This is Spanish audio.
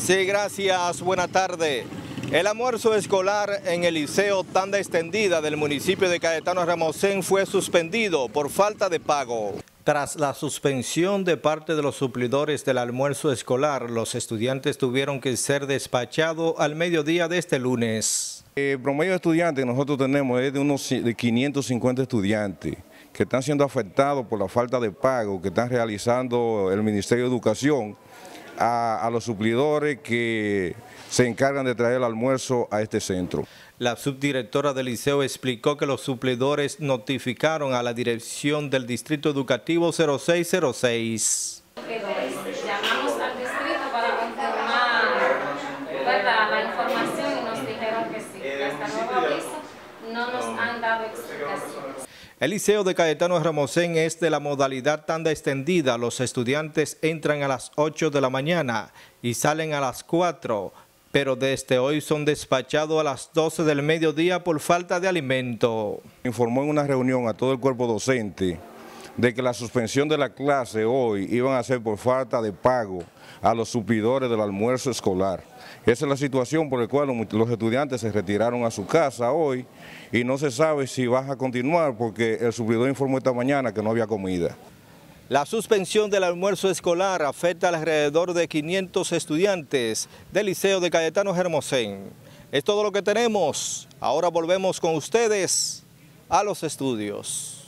Sí, gracias. Buenas tardes. El almuerzo escolar en el Liceo Tanda Extendida del municipio de Cayetano Hermosén fue suspendido por falta de pago. Tras la suspensión de parte de los suplidores del almuerzo escolar, los estudiantes tuvieron que ser despachados al mediodía de este lunes. El promedio de estudiantes que nosotros tenemos es de unos 550 estudiantes que están siendo afectados por la falta de pago que están realizando el Ministerio de Educación a los suplidores que se encargan de traer el almuerzo a este centro. La subdirectora del liceo explicó que los suplidores notificaron a la dirección del Distrito Educativo 0606. Llamamos al distrito para confirmar, ¿verdad?, la información y nos dijeron que sí. Hasta nuevo aviso no nos han dado explicaciones. El Liceo de Cayetano Hermosén es de la modalidad tanda extendida. Los estudiantes entran a las 8 de la mañana y salen a las 4, pero desde hoy son despachados a las 12 del mediodía por falta de alimento. Informó en una reunión a todo el cuerpo docente de que la suspensión de la clase hoy iban a ser por falta de pago a los suplidores del almuerzo escolar. Esa es la situación por la cual los estudiantes se retiraron a su casa hoy y no se sabe si va a continuar porque el suplidor informó esta mañana que no había comida. La suspensión del almuerzo escolar afecta alrededor de 500 estudiantes del Liceo de Cayetano Hermosén. Es todo lo que tenemos. Ahora volvemos con ustedes a los estudios.